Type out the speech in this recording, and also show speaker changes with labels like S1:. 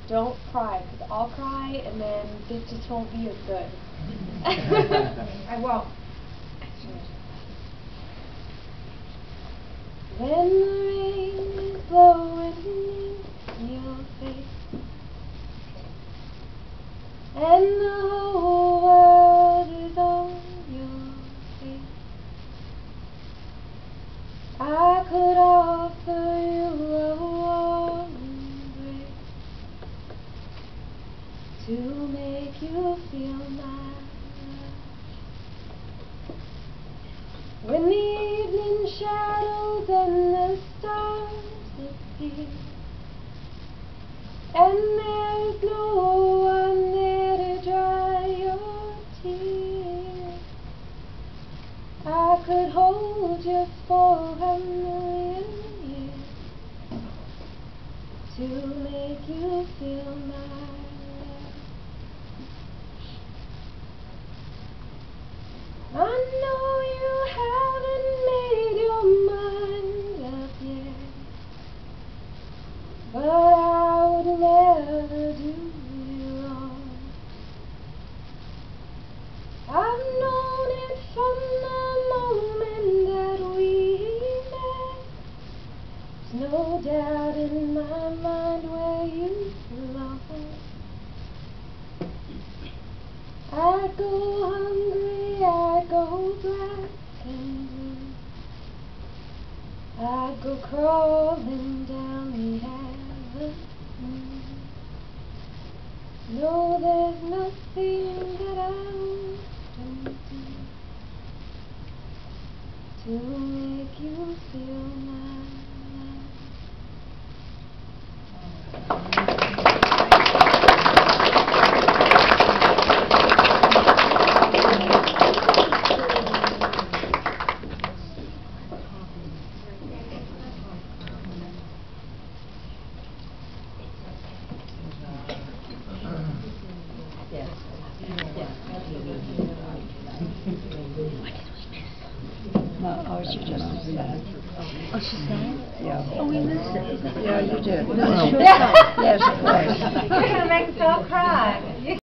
S1: don't cry, because I'll cry and then it just won't be as good.
S2: I won't.
S1: When the rain is blowing in your face and the whole world is on your face, I could offer you a warm embrace to make you feel my love. When the evening shadows and the stars appear and there's no one there to dry your tears, I could hold you for a million years to make you feel my love. I know you haven't made your mind up yet, but I would never do you wrong. I've known it from the moment that we met. There's no doubt in my mind where you belong. I go hungry, I go black and blue, I go crawling down the avenue. No, there's nothing that I wouldn't do to make you feel my love.
S3: Oh, she just said.
S4: Oh, she sang?
S3: Yeah.
S4: Oh, we missed it.
S3: Yeah, you did.
S4: Yes,
S3: Yes, of course.
S2: You're going to make Phil cry.